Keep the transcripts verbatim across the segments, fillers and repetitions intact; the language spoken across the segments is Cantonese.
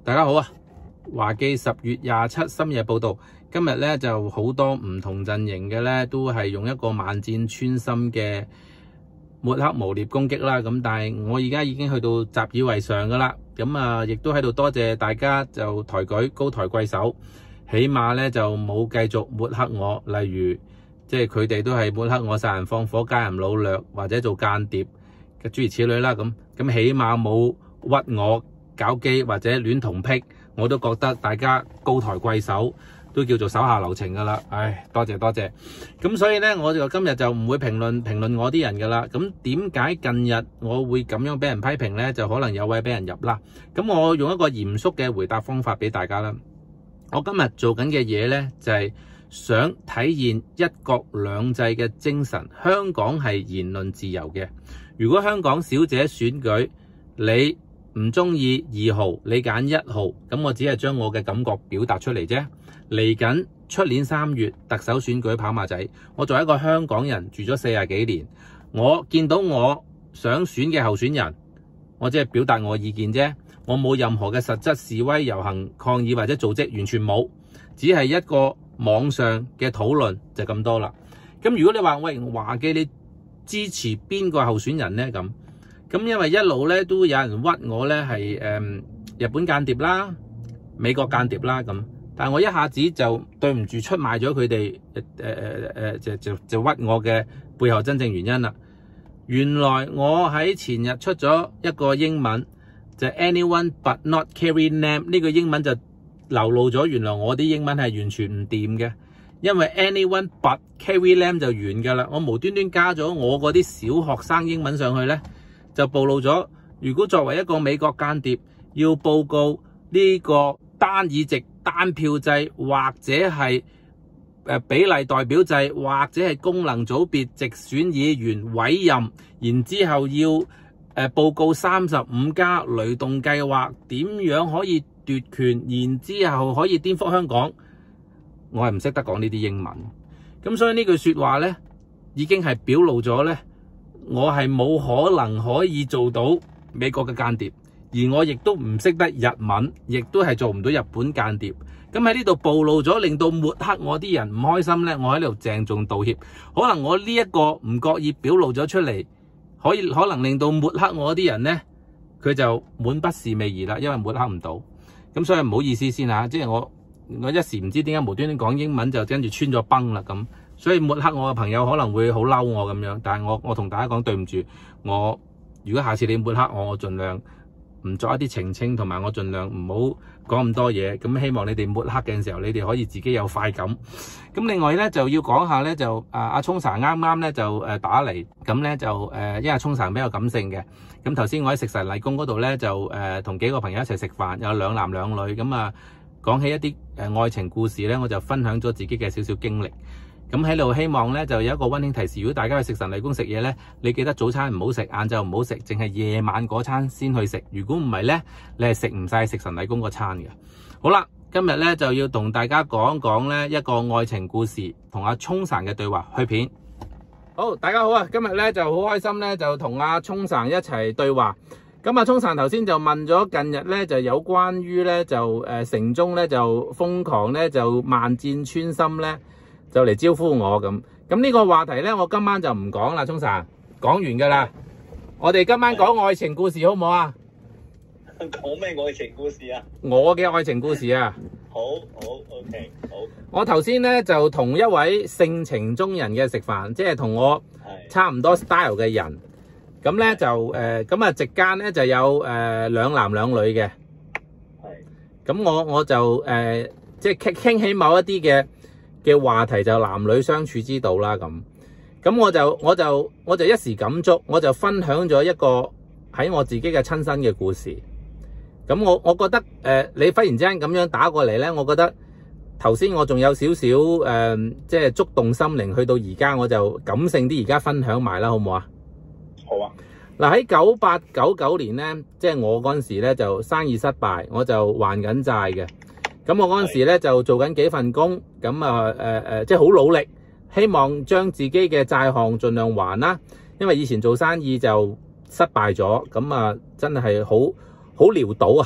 大家好啊！華記十月廿七深夜報道，今日咧就好多唔同陣營嘅咧，都係用一個萬箭穿心嘅抹黑誣衊攻擊啦。咁但係我而家已經去到習以為常噶啦。咁啊，亦都喺度多謝大家就抬舉高抬貴手，起碼咧就冇繼續抹黑我，例如即係佢哋都係抹黑我殺人放火、奸淫擄掠或者做間諜嘅諸如此類啦。咁咁起碼冇屈我搞基或者戀童癖，我都覺得大家高抬貴手，都叫做手下留情噶啦。唉，多謝多謝。咁所以咧，我就今日就唔會評論評論我啲人噶啦。咁點解近日我會咁樣俾人批評咧？就可能有位俾人入啦。咁我用一個嚴肅嘅回答方法俾大家啦。我今日做緊嘅嘢咧，就係想體現一國兩制嘅精神。香港係言論自由嘅。如果香港小姐選舉，你唔中意二號，你揀一號，咁我只係將我嘅感覺表達出嚟啫。嚟緊出年三月特首選舉跑馬仔，我作為一個香港人住咗四十幾年，我見到我想選嘅候選人，我只係表達我嘅意見啫，我冇任何嘅實質示威遊行抗議或者組織，完全冇，只係一個網上嘅討論就咁多啦。咁如果你話喂，華記你支持邊個候選人呢？咁咁因為一路咧都有人屈我咧係誒日本間諜啦、美國間諜啦咁，但係我一下子就對唔住出賣咗佢哋誒誒誒就就就屈我嘅背後真正原因啦。原來我喺前日出咗一個英文，就係 anyone but not Carrie Lam， 呢個英文就流露咗原來我啲英文係完全唔掂嘅，因為 anyone but Carrie Lam 就完㗎啦。我無端端加咗我嗰啲小學生英文上去咧，就暴露咗，如果作為一個美國間諜要報告呢個單議席單票制，或者係誒比例代表制，或者係功能組別直選議員委任，然之後要誒報告三十五加雷動計劃點樣可以奪權，然之後可以顛覆香港，我係唔識得講呢啲英文。咁所以呢句說話咧，已經係表露咗咧，我係冇可能可以做到美國嘅間諜，而我亦都唔識得日文，亦都係做唔到日本間諜。咁喺呢度暴露咗，令到抹黑我啲人唔開心咧，我喺呢度鄭重道歉。可能我呢一個唔覺意表露咗出嚟，可以可能令到抹黑我啲人咧，佢就滿不是味兒啦，因為抹黑唔到。咁所以唔好意思先吓，即係我我一時唔知點解無端端講英文就跟住穿咗崩啦咁。所以抹黑我嘅朋友可能會好嬲我咁樣，但係我我同大家講對唔住，我如果下次你抹黑我，我盡量唔作一啲澄清，同埋我盡量唔好講咁多嘢。咁希望你哋抹黑嘅時候，你哋可以自己有快感。咁另外咧就要講下咧，就啊阿聰 Sir 啱啱咧就誒打嚟，咁咧就誒因為阿聰 Sir 比較感性嘅。咁頭先我喺食神禮宮嗰度咧就誒同幾個朋友一齊食飯，有兩男兩女，咁啊講起一啲誒愛情故事咧，我就分享咗自己嘅少少經歷。咁喺度希望咧就有一個溫馨提示，如果大家去食神禮宮食嘢咧，你記得早餐唔好食，晏晝唔好食，淨係夜晚嗰餐先去食。如果唔係咧，你係食唔晒食神禮宮嗰餐嘅。好啦，今日咧就要同大家講講咧一個愛情故事，同阿聰 Sir 嘅對話。去片。好，大家好啊！今日咧就好開心咧，就同阿聰 Sir 一齊對話。咁阿聰 Sir 頭先就問咗近日咧就有關於咧就誒城中咧就瘋狂咧就萬箭穿心咧。就嚟招呼我咁，咁呢個話題咧，我今晚就唔講啦，聰 Sir，講完噶啦。我哋今晚講愛情故事好唔好啊？ 講咩愛情故事啊？ 我嘅愛情故事啊。 好，好 ，OK， 好。 我頭先咧就同一位性情中人嘅食飯，即係同我差唔多 style 嘅人。咁咧就誒，咁啊席間咧就有誒兩男兩女嘅。係。咁我我就誒即係傾傾起某一啲嘅。嘅話題就男女相處之道啦，咁咁我就我就我就一時感觸，我就分享咗一個喺我自己嘅親身嘅故事。咁我我覺得誒、呃，你忽然之間咁樣打過嚟咧，我覺得頭先我仲有少少誒，即係觸動心靈，去到而家我就感性啲，而家分享埋啦，好唔好啊？ 好啊。嗱喺九八九九年咧，即係我嗰陣時咧就生意失敗，我就還緊債嘅。咁我嗰陣時咧就做緊幾份工，咁啊誒誒，即係好努力，希望將自己嘅債項盡量還啦。因為以前做生意就失敗咗，咁啊真係好好潦倒啊！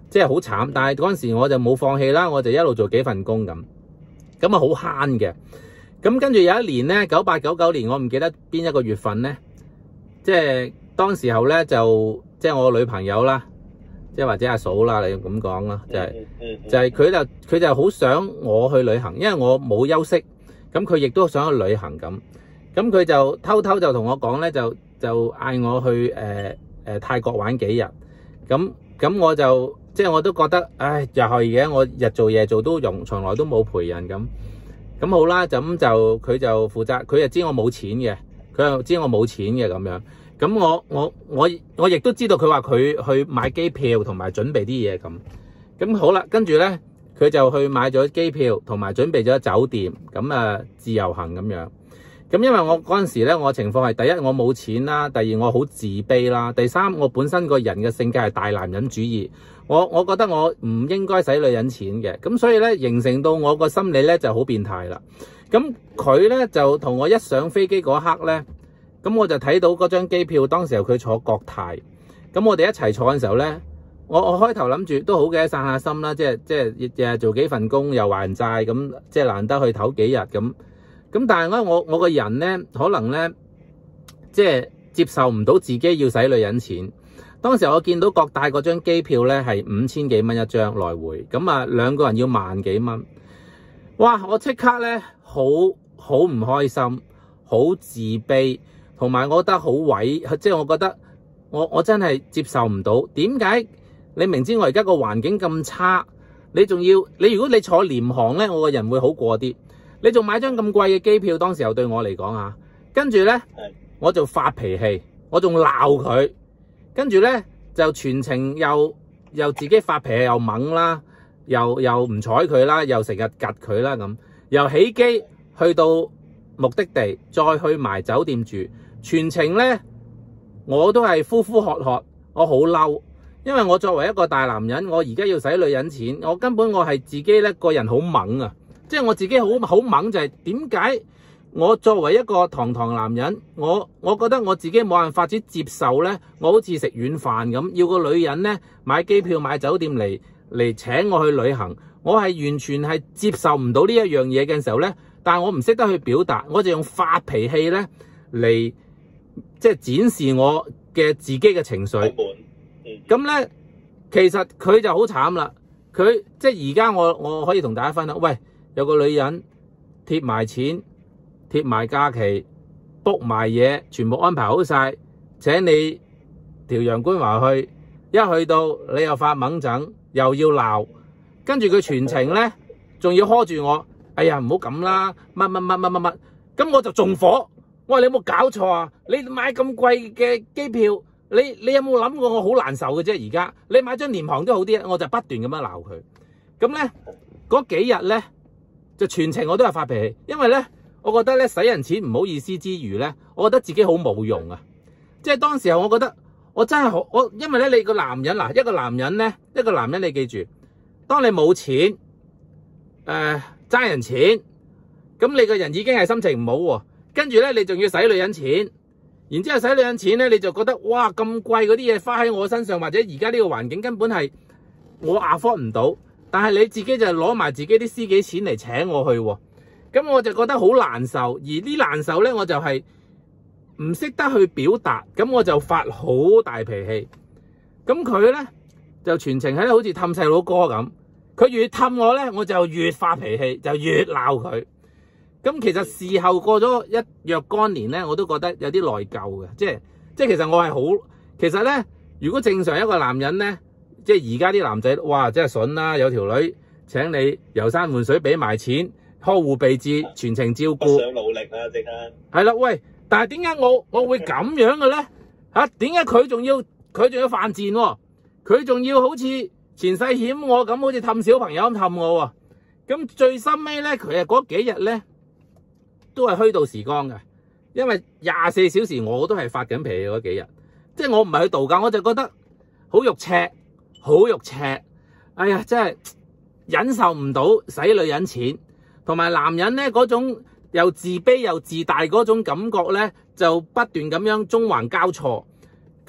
即係好慘。但係嗰陣時我就冇放棄啦，我就一路做幾份工咁，咁啊好慳嘅。咁跟住有一年咧，九八九九年，我唔記得邊一個月份咧，即係當時候咧就即係我女朋友啦，即係或者阿嫂啦，你咁講啦，就係就係佢就佢就好想我去旅行，因為我冇休息，咁佢亦都想去旅行咁，咁佢就偷偷就同我講咧，就就嗌我去誒誒、呃呃、泰國玩幾日，咁咁我就即係我都覺得，唉，又係嘅，我日做夜做都用，從來都冇陪人咁。咁好啦，就咁就佢就負責，佢就知我冇錢嘅，佢又知我冇錢嘅咁樣。咁我我我我亦都知道佢話佢去買機票同埋準備啲嘢咁。咁好啦，跟住咧佢就去買咗機票同埋準備咗酒店，咁啊自由行咁樣。咁因為我嗰陣時咧，我情況係第一我冇錢啦，第二我好自卑啦，第三我本身個人嘅性格係大男人主義。我我覺得我唔應該使女人錢嘅，咁所以咧形成到我個心理咧就好變態啦。咁佢咧就同我一上飛機嗰刻咧，咁我就睇到嗰張機票，當時候佢坐國泰，咁我哋一齊坐嘅時候咧，我我開頭諗住都好嘅，散下心啦，即係即係日日做幾份工又還債，咁即係難得去唞幾日咁。咁但係咧我我個人咧可能咧即係接受唔到自己要使女人錢。當時我見到國泰嗰張機票咧係五千幾蚊一張來回，咁啊兩個人要萬幾蚊，哇！我即刻咧好好唔開心，好自卑，同埋我覺得好委，即係我覺得我我真係接受唔到。點解你明知我而家個環境咁差，你仲要你如果你坐廉航咧，我個人會好過啲，你仲買張咁貴嘅機票，當時候對我嚟講啊，跟住咧我就發脾氣，我仲鬧佢。跟住咧就全程又又自己發脾氣又猛啦，又又唔睬佢啦，又成日窒佢啦咁，由起機去到目的地，再去埋酒店住，全程咧我都係呼呼喝喝，我好嬲，因為我作為一個大男人，我而家要使女人錢，我根本我係自己咧個人好猛啊，即係我自己好好猛就係點解？我作為一個堂堂男人，我我覺得我自己冇辦法子接受咧，我好似食軟飯咁，要個女人咧買機票買酒店嚟嚟請我去旅行，我係完全係接受唔到呢一樣嘢嘅時候咧，但係我唔識得去表達，我就用發脾氣咧嚟即係展示我嘅自己嘅情緒。咁咧其實佢就好慘啦，佢即係而家我我可以同大家分享，喂，有個女人貼埋錢。貼埋假期 book 埋嘢，全部安排好晒，請你條陽官話去，一去到你又發猛整，又要鬧，跟住佢全程咧仲要呵住我，哎呀唔好咁啦，乜乜乜乜乜乜，咁我就仲火，我話你有冇搞錯啊？你買咁貴嘅機票，你你有冇諗過我好難受嘅啫？而家你買張廉航都好啲，我就不斷咁樣鬧佢。咁咧嗰幾日咧就全程我都係發脾氣，因為咧。我覺得咧使人錢唔好意思之餘咧，我覺得自己好冇用啊！即係當時候我覺得我真係好我，因為咧你個男人嗱，一個男人咧，一個男人你記住，當你冇錢誒爭人錢，咁你個人已經係心情唔好喎，跟住咧你仲要使女人錢，然之後使女人錢咧，你就覺得哇咁貴嗰啲嘢花喺我身上，或者而家呢個環境根本係我 afford 唔到，但係你自己就攞埋自己啲私己錢嚟請我去喎。咁我就覺得好難受，而呢難受咧，我就係唔識得去表達，咁我就發好大脾氣。咁佢咧就全程喺度好似氹細佬哥咁，佢越氹我咧，我就越發脾氣，就越鬧佢。咁其實事後過咗一若干年咧，我都覺得有啲內疚嘅，即係即係其實我係好，其實咧如果正常一個男人咧，即係而家啲男仔，哇真係筍啦，有條女請你遊山玩水，俾埋錢。呵護備至，全程照顧， 想努力啊！即刻係啦，喂！但係點解我我會咁樣嘅咧？嚇，點解佢仲要佢仲要犯賤喎？佢仲要好似前世險我咁，好似氹小朋友咁氹我喎？咁最深尾咧，佢係嗰幾日咧都係虛度時光嘅，因為廿四小時我都係發緊脾氣嗰幾日，即係我唔係去度假，我就覺得好肉赤，好肉赤。哎呀，真係忍受唔到使女人錢。同埋男人咧嗰種又自卑又自大嗰種感覺咧，就不斷咁樣縱橫交錯。咁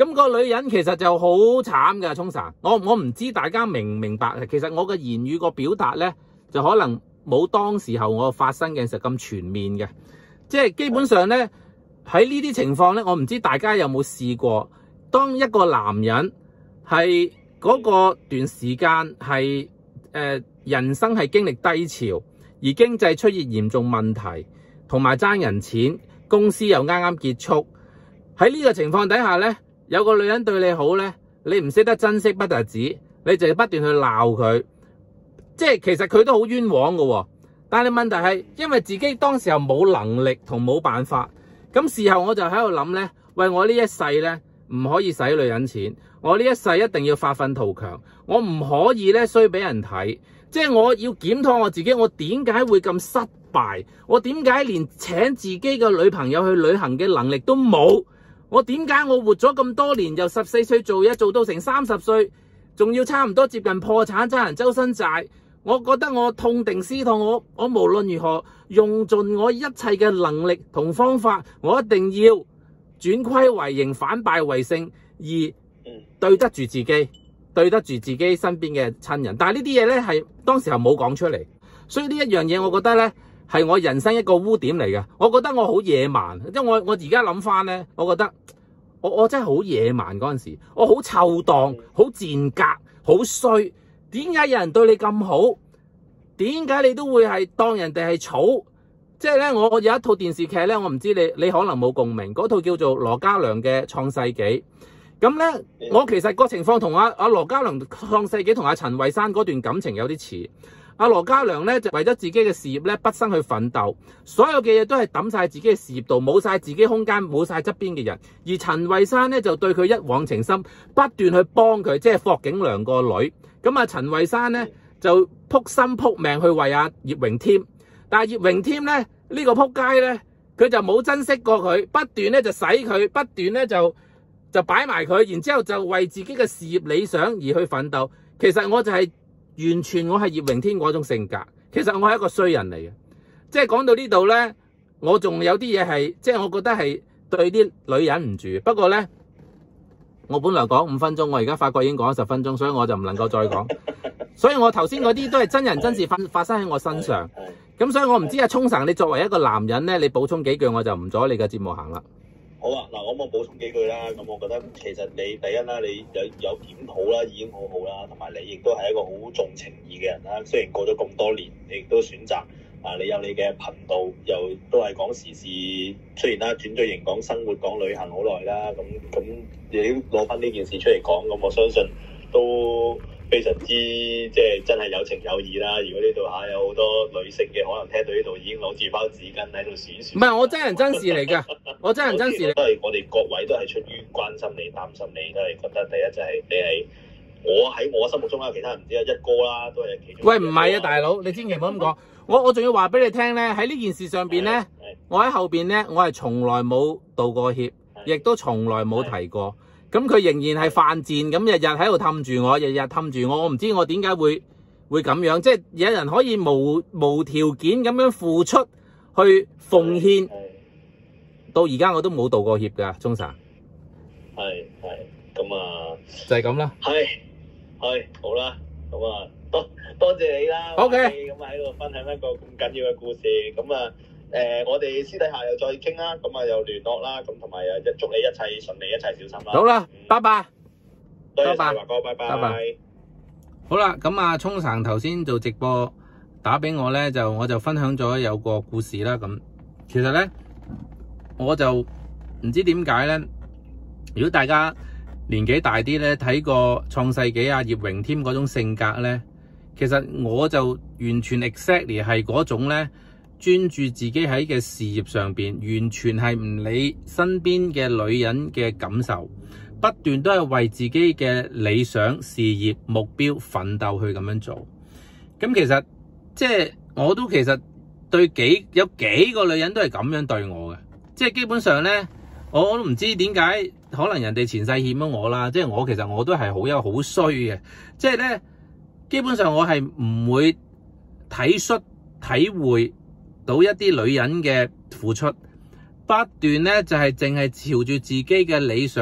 咁個女人其實就好慘㗎，聰神。我我唔知大家明唔明白。其實我嘅言語個表達咧，就可能冇當時候我發生嘅時候咁全面嘅。即係基本上咧，喺呢啲情況咧，我唔知大家有冇試過，當一個男人係嗰個段時間係誒、呃、人生係經歷低潮，而經濟出現嚴重問題，同埋爭人錢，公司又啱啱結束。喺呢個情況底下咧，有個女人對你好咧，你唔識得珍惜不特止，你就不斷去鬧佢，即係其實佢都好冤枉㗎喎。但係問題係，因為自己當時候冇能力同冇辦法，咁事後我就喺度諗咧，喂，我呢一世咧唔可以使女人錢，我呢一世一定要發奮圖強，我唔可以咧衰俾人睇，即係我要檢討我自己，我點解會咁失敗？我點解連請自己嘅女朋友去旅行嘅能力都冇？我點解我活咗咁多年，由十四歲做嘢做到成三十歲，仲要差唔多接近破產，爭人周身債？我覺得我痛定思痛，我我無論如何用盡我一切嘅能力同方法，我一定要轉虧為盈，反敗為勝，而對得住自己，對得住自己身邊嘅親人。但係呢啲嘢咧係當時候冇講出嚟，所以呢一樣嘢，我覺得咧係我人生一個污點嚟嘅。我覺得我好野蠻，因為我我而家諗翻咧，我覺得我我真係好野蠻嗰陣時，我好臭檔，好賤格，好衰。點解有人對你咁好？點解你都會係當人哋係草？即係咧，我我有一套電視劇咧，我唔知你你可能冇共鳴。嗰套叫做羅嘉良嘅《創世紀》。咁咧，我其實個情況同阿阿羅嘉良《創世紀》同阿陳慧珊嗰段感情有啲似。阿羅嘉良咧就為咗自己嘅事業咧，畢生去奮鬥，所有嘅嘢都係抌晒自己嘅事業度，冇晒自己空間，冇晒側邊嘅人。而陳慧珊咧就對佢一往情深，不斷去幫佢，即係霍景良個女。咁啊，陳慧珊咧就撲心撲命去為阿葉榮添，但係葉榮添咧呢、呢個撲街咧，佢就冇珍惜過佢，不斷咧就使佢，不斷咧就就擺埋佢，然之後就為自己嘅事業理想而去奮鬥。其實我就係、是、完全我係葉榮添嗰種性格，其實我係一個衰人嚟嘅。即係講到呢度咧，我仲有啲嘢係，即係我覺得係對啲女人唔住。不過咧，我本來講五分鐘，我而家發覺已經講咗十分鐘，所以我就唔能夠再講。所以我頭先嗰啲都係真人真事發發生喺我身上。咁所以我唔知阿聰神，你作為一個男人咧，你補充幾句，我就唔阻你嘅節目行啦。 好啊，嗱，我冇補充幾句啦。咁我覺得其實你第一啦，你有有檢討啦，已經好好啦。同埋你亦都係一個好重情義嘅人啦。雖然過咗咁多年，你亦都選擇啊，你有你嘅頻道，又都係講時事。雖然啦，轉咗型講生活、講旅行好耐啦。咁咁你都攞翻呢件事出嚟講，咁我相信都非常之即係真係有情有義啦。如果呢度嚇有好多女性嘅，可能聽到呢度已經攞住包紙巾喺度數數。 唔係，我真人真事嚟㗎，我真人真事嚟。 都係我哋各位都係出於關心你、擔心你，都係覺得第一就係你係我喺我心目中啦，其他人唔知啊，一哥啦，都係其中。喂，唔係啊，大佬，你千祈唔好咁講。我我仲要話俾你聽咧，喺呢件事上邊咧，我喺後邊咧，我係從來冇道過歉，亦都從來冇提過。咁佢仍然係犯賤，咁日日喺度氹住我，日日氹住我，我唔知我點解會會咁樣，即係有人可以無無條件咁樣付出去奉獻，到而家我都冇道過歉㗎，鍾 Sir。 係係，咁啊， 就係咁啦。 係係，好啦，咁啊，多多謝你啦。 OK。 咁啊喺度分享一個咁緊要嘅故事，咁啊。誒、呃，我哋私底下又再傾啦，咁啊又聯絡啦，咁同埋誒祝你一切順利，一切小心啦。好啦，拜拜。多謝華哥，拜拜。拜拜。好啦，咁啊，聰神頭先做直播打俾我咧，就我就分享咗有個故事啦。咁其實咧，我就唔知點解咧，如果大家年紀大啲咧，睇過創世紀啊葉榮添嗰種性格咧，其實我就完全 exactly 係嗰種咧。專注自己喺嘅事業上邊，完全係唔理身邊嘅女人嘅感受，不斷都係為自己嘅理想、事業、目標奮鬥去咁樣做。咁其實即係我都其實對幾有幾個女人都係咁樣對我嘅，即係基本上咧，我都唔知點解，可能人哋前世欠咗我啦。即係我其實我都係好有好衰嘅，即係咧基本上我係唔會體恤體會到一啲女人嘅付出，不斷咧就係淨係朝住自己嘅理想、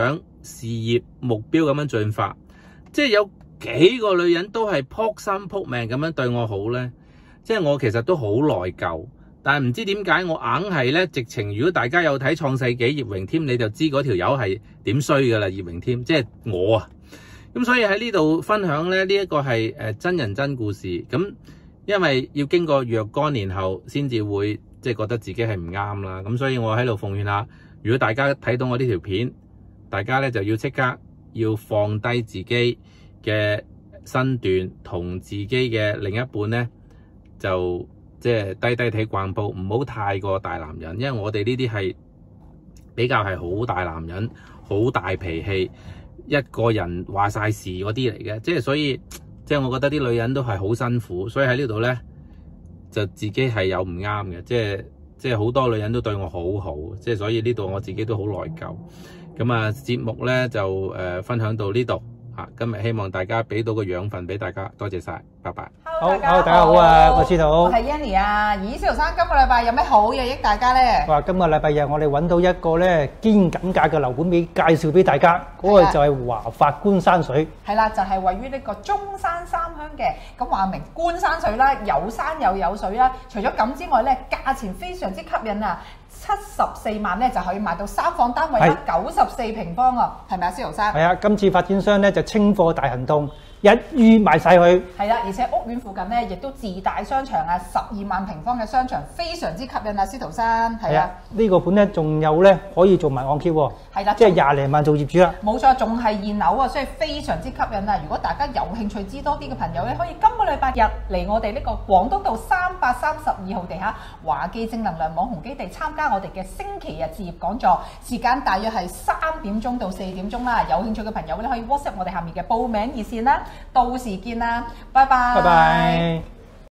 事業目標咁樣進發。即係有幾個女人都係撲心撲命咁樣對我好咧，即係我其實都好內疚。但係唔知點解我硬係咧，直情如果大家有睇創世紀葉榮添，你就知嗰條友係點衰噶啦，葉榮添即係我啊。咁所以喺呢度分享咧，呢一個係誒真人真故事。咁因為要經過若干年後先至會即係覺得自己係唔啱啦。咁所以我喺度奉勸下，如果大家睇到我呢條片，大家咧就要即刻要放低自己嘅身段，同自己嘅另一半咧就即係低低睇慣步，唔好太過大男人。因為我哋呢啲係比較係好大男人，好大脾氣，一個人話晒事嗰啲嚟嘅。即係所以，即係我覺得啲女人都係好辛苦。所以喺呢度咧，就自己係有唔啱嘅。即係即係好多女人都對我好好，即係所以呢度我自己都好內疚。咁啊，節目咧就誒、呃、分享到呢度。今日希望大家俾到個養分俾大家，多謝晒，拜拜。 好，大家好，大家好啊，我司徒， 我係 Yanny 啊。咦，司徒生今個禮拜有咩好嘢益大家咧？ 哇，今個禮拜日我哋揾到一個咧堅緊價嘅樓盤俾介紹俾大家，嗰個就係華發觀山水。係啦，就係位於呢個中山三鄉嘅。咁話明觀山水啦，有山又有水啦。除咗咁之外咧，價錢非常之吸引啊！七十四萬咧就可以買到三房單位啦，九十四平方啊，係咪啊，司徒生？係啊，今次發展商咧就清貨大行動，一於賣晒佢。係啦，而且屋苑附近咧亦都自帶商場啊，十二萬平方嘅商場，非常之吸引啊，司徒生。係啊，呢個盤咧仲有咧可以做埋按揭喎。係啦，即係廿零萬做業主啦。冇錯，仲係現樓啊，所以非常之吸引啊！如果大家有興趣知多啲嘅朋友咧，可以今個禮拜日嚟我哋呢個廣東道三百三十二號地下華記正能量網紅基地參加我哋嘅星期日置業講座，時間大約係三點鐘到四點鐘啦。有興趣嘅朋友咧可以 WhatsApp 我哋下面嘅報名熱線啦，到時見啦，拜拜。拜拜。